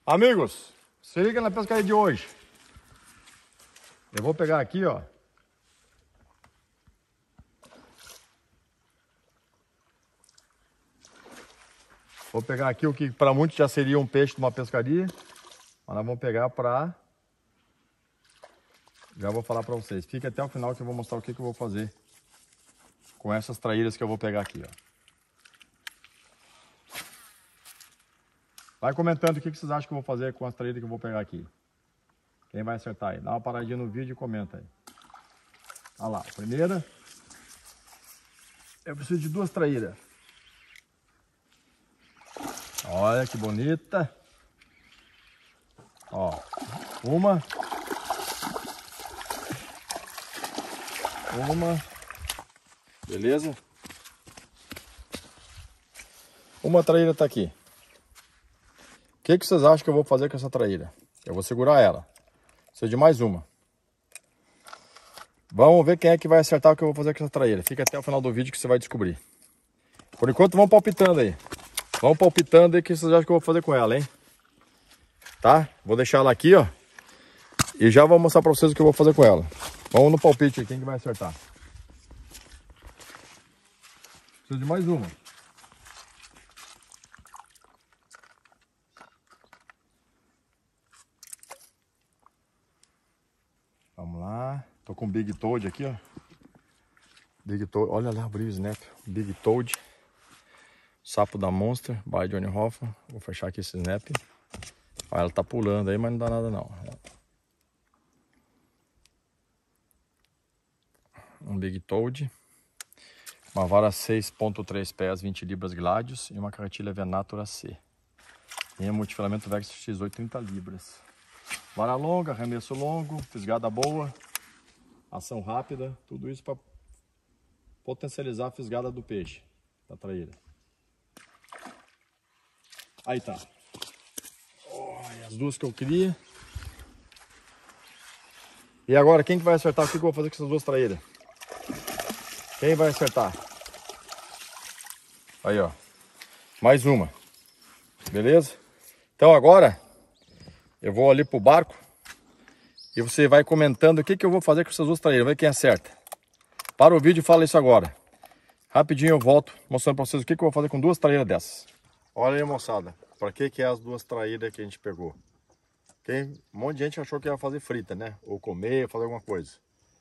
Amigos, se liga na pescaria de hoje. Eu vou pegar aqui, ó. Vou pegar aqui o que para muitos já seria um peixe de uma pescaria. Mas nós vamos pegar para... Já vou falar para vocês. Fica até o final que eu vou mostrar o que eu vou fazer com essas traíras que eu vou pegar aqui, ó. Vai comentando o que vocês acham que eu vou fazer com as traíras que eu vou pegar aqui. Quem vai acertar aí? Dá uma paradinha no vídeo e comenta aí. Olha lá, a primeira. Eu preciso de 2 traíras. Olha que bonita. Ó, uma. Beleza? Uma traíra tá aqui. O que vocês acham que eu vou fazer com essa traíra? Eu vou segurar ela. Preciso de mais uma. Vamos ver quem é que vai acertar o que eu vou fazer com essa traíra. Fica até o final do vídeo que você vai descobrir. Por enquanto, vamos palpitando aí. Vamos palpitando aí o que vocês acham que eu vou fazer com ela, hein? Tá? Vou deixar ela aqui, ó. E já vou mostrar pra vocês o que eu vou fazer com ela. Vamos no palpite aí, quem que vai acertar? Preciso de mais uma. Vamos lá. Tô com o Big Toad aqui, ó. Big Toad. Olha lá o brilho snap. Big Toad. Sapo da Monster, by Johnny Hoffa. Vou fechar aqui esse snap. Ó, ela tá pulando aí, mas não dá nada não. Um Big Toad. Uma vara 6.3 pés, 20 libras Gladius. E uma carretilha Venator C. E multifilamento Vex X8, 30 libras. Vara longa, arremesso longo, fisgada boa. Ação rápida. Tudo isso para potencializar a fisgada do peixe. Da traíra. Aí tá. Olha, as duas que eu queria. E agora, quem que vai acertar o que eu vou fazer com essas 2 traíras? Quem vai acertar? Aí, ó. Mais uma. Beleza? Então agora, eu vou ali pro barco. E você vai comentando o que eu vou fazer com essas 2 traíras. Vamos ver quem acerta. Para o vídeo e fala isso agora. Rapidinho eu volto mostrando pra vocês o que eu vou fazer com 2 traíras dessas. Olha aí, moçada. Pra que é as 2 traíras que a gente pegou? Um monte de gente achou que ia fazer frita, né? Ou comer, fazer alguma coisa.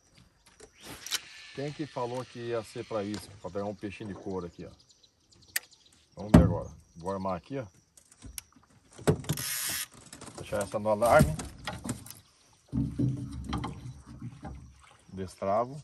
Quem que falou que ia ser pra isso? Pra pegar um peixinho de couro aqui, ó. Vamos ver agora. Vou armar aqui, ó. Deixar essa no alarme. Destravo.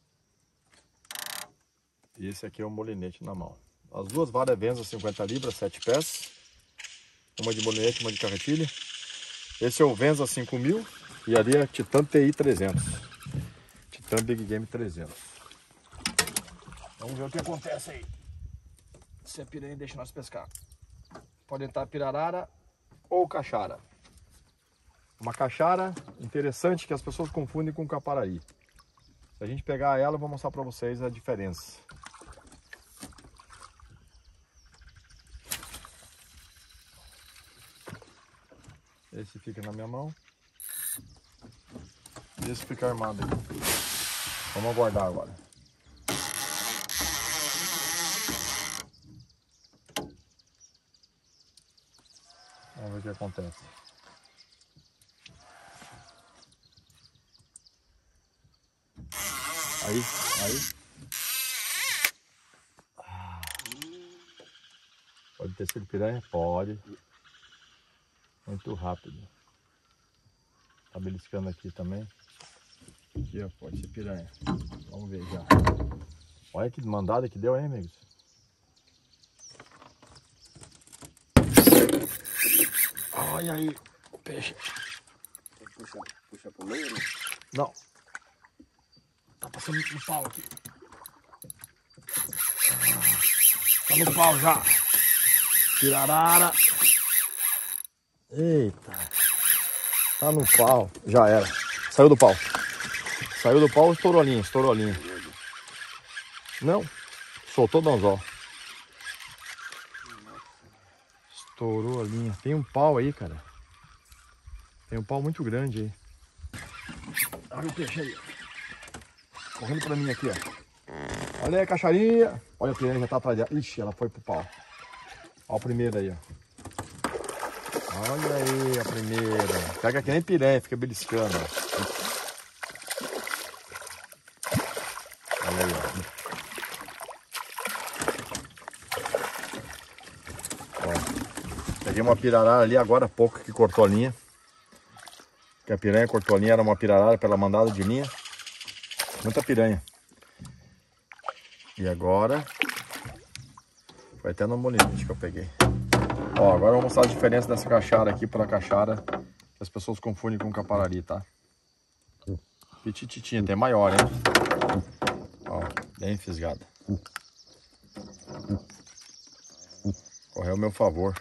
E esse aqui é o molinete na mão. As 2 varas Venza 50 libras, 7 pés. Uma de molinete, uma de carretilha. Esse é o Venza 5000 e ali é Titan TI 300. Titan Big Game 300. Vamos ver o que acontece aí. Se a piranha deixa nós pescar. Pode entrar pirarara ou caixara. Uma caixara interessante que as pessoas confundem com caparaí. Se a gente pegar ela, eu vou mostrar para vocês a diferença. Esse fica na minha mão. E esse fica armado aqui. Vamos aguardar agora. Vamos ver o que acontece. Aí. Pode ter sido piranha? Pode. Muito rápido. Tá beliscando aqui também. Aqui, ó, pode ser piranha. Vamos ver já. Olha que mandada que deu, hein, amigos? Olha aí o peixe. Puxa pro meio, né? Não. Tá passando no pau aqui. Tá no pau já. Pirarara. Eita. Tá no pau. Já era. Saiu do pau. Saiu do pau, estourou a linha. Estourou a linha. Não. Soltou o anzol. Estourou a linha. Tem um pau aí, cara. Tem um pau muito grande aí. Olha o peixe aí. Correndo pra mim aqui, ó. Olha aí a cacharinha. Olha a piranha já tá atrás dela. Ixi, ela foi pro pau. Olha o primeiro aí, ó. Olha aí a primeira. Pega que nem piranha, fica beliscando, ó. Olha aí, ó. Peguei uma pirarara ali agora há pouco que cortou a linha. Que a piranha cortou a linha, era uma pirarara pela mandada de linha. Muita piranha. E agora foi até no molinete que eu peguei. Ó, agora eu vou mostrar a diferença dessa caixara aqui para a caixara que as pessoas confundem com caparari, tá? Petititinha, tem maior, hein? Ó, bem fisgada. Correu ao meu favor.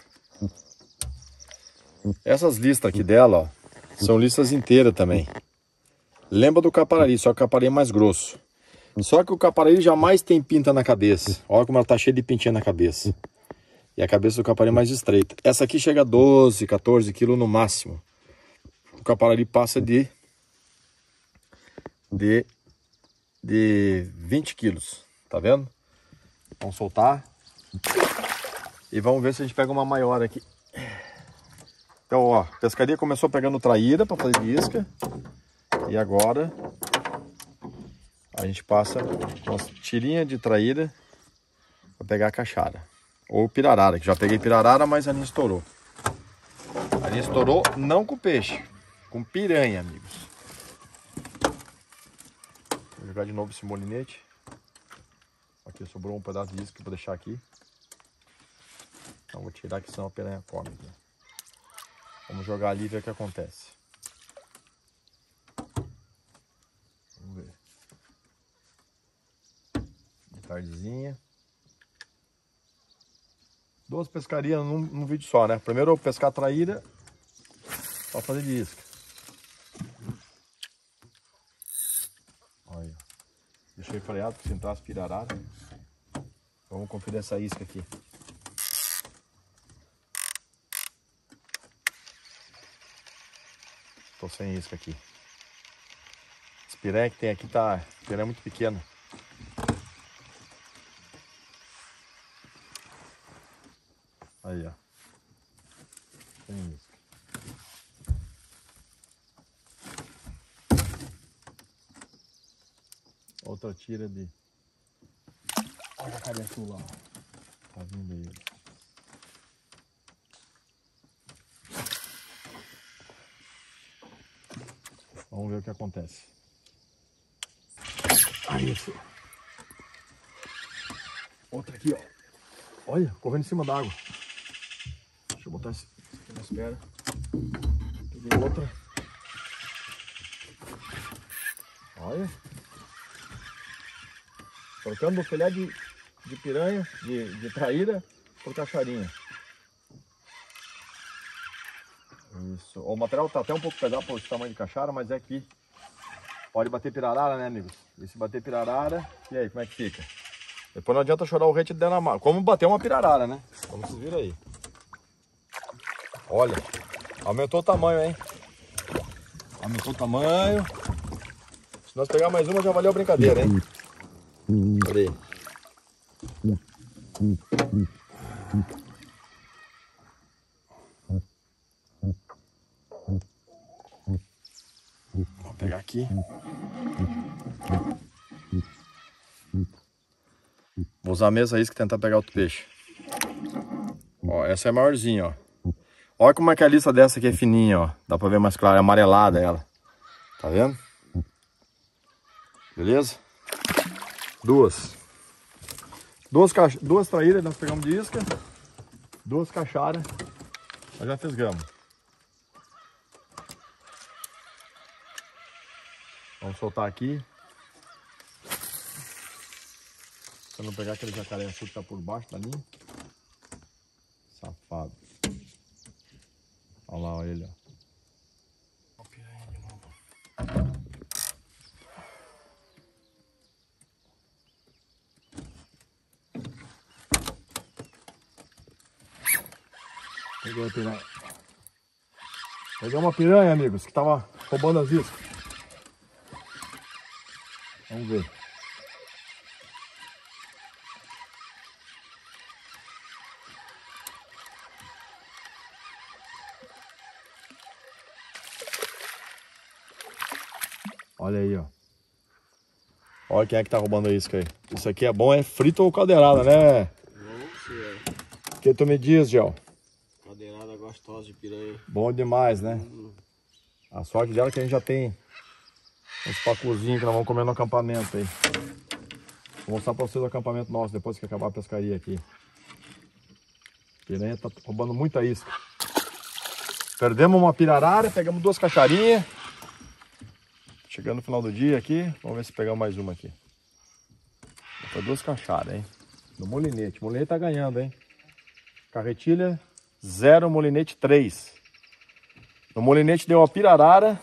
Essas listas aqui dela, ó, são listas inteiras também. Lembra do caparari, só que o caparari é mais grosso. Só que o caparari jamais tem pinta na cabeça. Olha como ela tá cheia de pintinha na cabeça. E a cabeça do caparari é mais estreita. Essa aqui chega a 12, 14 quilos no máximo. O caparari passa de 20 quilos. Tá vendo? Vamos soltar. E vamos ver se a gente pega uma maior aqui. Então, ó, a pescaria começou pegando traíra para fazer de isca. E agora a gente passa umas tirinhas de traíra para pegar a caixara. Ou pirarara, que já peguei pirarara, mas a linha estourou. A linha estourou não com peixe, com piranha, amigos. Vou jogar de novo esse molinete. Aqui sobrou um pedaço de isca para deixar aqui. Então vou tirar aqui, senão a piranha come aqui. Vamos jogar ali e ver o que acontece. Vamos ver. De tardezinha. 2 pescarias num vídeo só, né? Primeiro eu vou pescar a traíra para fazer de isca. Olha. Deixei freado para se entrasse pirarara. Vamos conferir essa isca aqui. Tô sem isca aqui. Esse piranha que tem aqui tá... piranha muito pequena. Aí, ó. Sem isca. Outra tira de... Olha a carinha azul lá. Tá vindo aí. Vamos ver o que acontece. Aí, isso. Outra aqui, ó. Olha, correndo em cima da água. Deixa eu botar esse aqui na espera. Peguei outra. Olha. Trocando o filé de piranha, de traíra por cacharinha. Isso. O material tá até um pouco pesado por esse tamanho de caixara, mas é que pode bater pirarara, né, amigos? E se bater pirarara, e aí, como é que fica? Depois não adianta chorar o rete dentro da mala. Como bater uma pirarara, né? Vamos vocês viram aí. Olha, aumentou o tamanho, hein? Aumentou o tamanho. Se nós pegar mais uma, já valeu a brincadeira, hein? Olha aí. Vou pegar aqui. Vou usar a mesma isca e tentar pegar outro peixe. Ó, essa é maiorzinha, ó. Olha como é que a lista dessa aqui é fininha, ó. Dá pra ver mais claro, é amarelada ela. Tá vendo? Beleza? Duas traíras nós pegamos de isca. 2 caixaras. Nós já fisgamos. Vamos soltar aqui. Pra não pegar aquele jacaré azul que tá por baixo da linha. Safado. Olha lá, olha ele, ó. Peguei a piranha. Peguei uma piranha, amigos, que tava roubando as iscas. Vamos ver. Olha aí, ó. Olha quem é que tá roubando a isca aí. Isso aqui é bom, é frito ou caldeirada, né? O que tu me diz, Gel? Caldeirada gostosa de piranha. Bom demais, né? A sorte dela é que a gente já tem uns pacuzinhos que nós vamos comer no acampamento aí. Vou mostrar pra vocês o acampamento nosso depois que acabar a pescaria aqui. A piranha tá roubando muita isca. Perdemos uma pirarara, pegamos 2 cacharinhas. Chegando no final do dia aqui, vamos ver se pegamos mais uma aqui. Foi 2 cacharas, hein? No molinete. O molinete tá ganhando, hein? Carretilha 0, molinete 3. No molinete deu uma pirarara.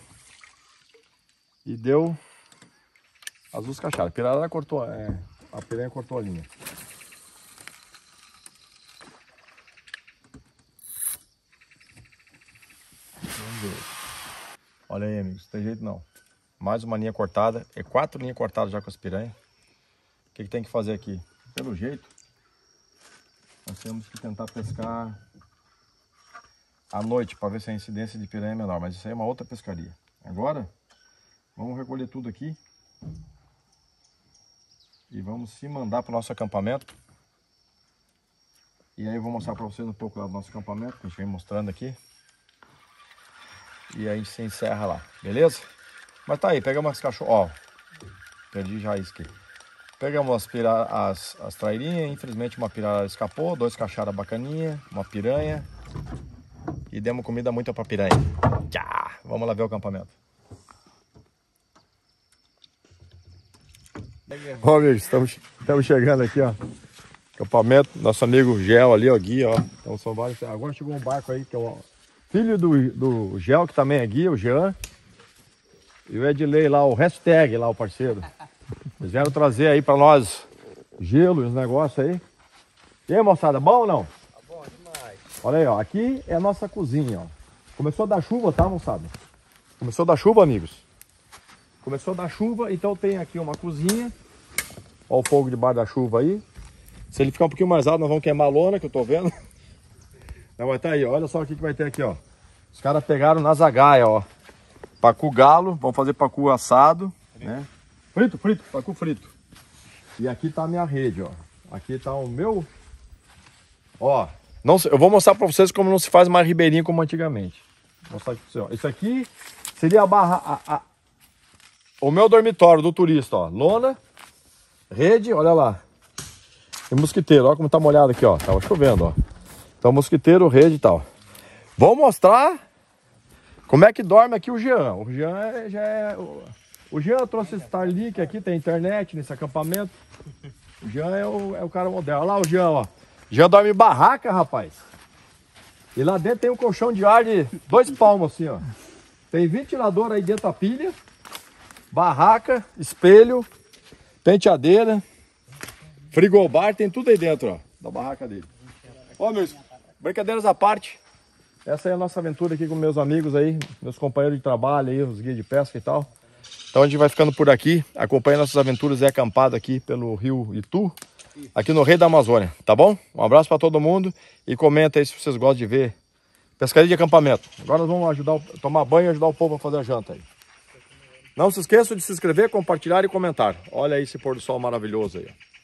E deu as 2 cacharas. A pirarara cortou, a piranha cortou a linha. Vamos ver. Olha aí, amigos, não tem jeito não. Mais uma linha cortada. É 4 linhas cortadas já com as piranhas. O que tem que fazer aqui? Pelo jeito, nós temos que tentar pescar à noite para ver se a incidência de piranha é menor. Mas isso aí é uma outra pescaria. Agora, vamos recolher tudo aqui. E vamos se mandar para o nosso acampamento. E aí eu vou mostrar para vocês um pouco lá do nosso acampamento, que a gente vem mostrando aqui. E aí a gente se encerra lá, beleza? Mas tá aí, pegamos as cachorro. Ó, perdi já isso aqui. Pegamos as trairinhas, infelizmente uma pirara escapou, 2 cacharas bacaninha, uma piranha. E demos comida muita pra piranha. Tchau! Vamos lá ver o acampamento. Ó, amigos, estamos chegando aqui, ó. Acampamento, nosso amigo Gel ali, ó, guia, ó. Então são vários. Agora chegou um barco aí, que é o filho do Gel, que também é guia, o Jean. E o Edley lá, o hashtag lá, o parceiro. Eles vieram trazer aí pra nós gelo e os negócios aí. E aí, moçada, bom ou não? Tá bom demais. Olha aí, ó. Aqui é a nossa cozinha, ó. Começou a dar chuva, tá, moçada? Começou a dar chuva, amigos. Começou a dar chuva, então tem aqui uma cozinha. Ó o fogo debaixo da chuva aí. Se ele ficar um pouquinho mais alto, nós vamos queimar a lona, que eu tô vendo. Não, mas tá aí, ó. Olha só o que vai ter aqui, ó. Os caras pegaram na zagaia, ó. Pacu galo, vamos fazer pacu assado, né? Frito, pacu frito. E aqui tá a minha rede, ó. Aqui tá o meu... Ó, não, eu vou mostrar pra vocês como não se faz mais ribeirinho como antigamente. Vou mostrar aqui pra vocês, ó. Isso aqui seria a barra... O meu dormitório do turista, ó. Lona, rede, olha lá. E mosquiteiro, ó como tá molhado aqui, ó. Tava chovendo, ó. Então mosquiteiro, rede e tal. Vou mostrar como é que dorme aqui o Jean. O Jean O Jean trouxe esse Starlink aqui, tem internet nesse acampamento. O Jean é o cara moderno. Olha lá o Jean, ó. O Jean dorme em barraca, rapaz. E lá dentro tem um colchão de ar de 2 palmos, assim, ó. Tem ventilador aí dentro da pilha. Barraca, espelho, penteadeira, frigobar, tem tudo aí dentro, ó, da barraca dele. Ó, meus, brincadeiras à parte. Essa é a nossa aventura aqui com meus amigos aí, meus companheiros de trabalho aí, os guias de pesca e tal. Então a gente vai ficando por aqui, acompanha nossas aventuras e acampado aqui pelo rio Itu, aqui no Rei da Amazônia, tá bom? Um abraço para todo mundo e comenta aí se vocês gostam de ver pescaria de acampamento. Agora nós vamos ajudar, tomar banho e ajudar o povo a fazer a janta aí. Não se esqueçam de se inscrever, compartilhar e comentar. Olha aí esse pôr do sol maravilhoso aí, ó.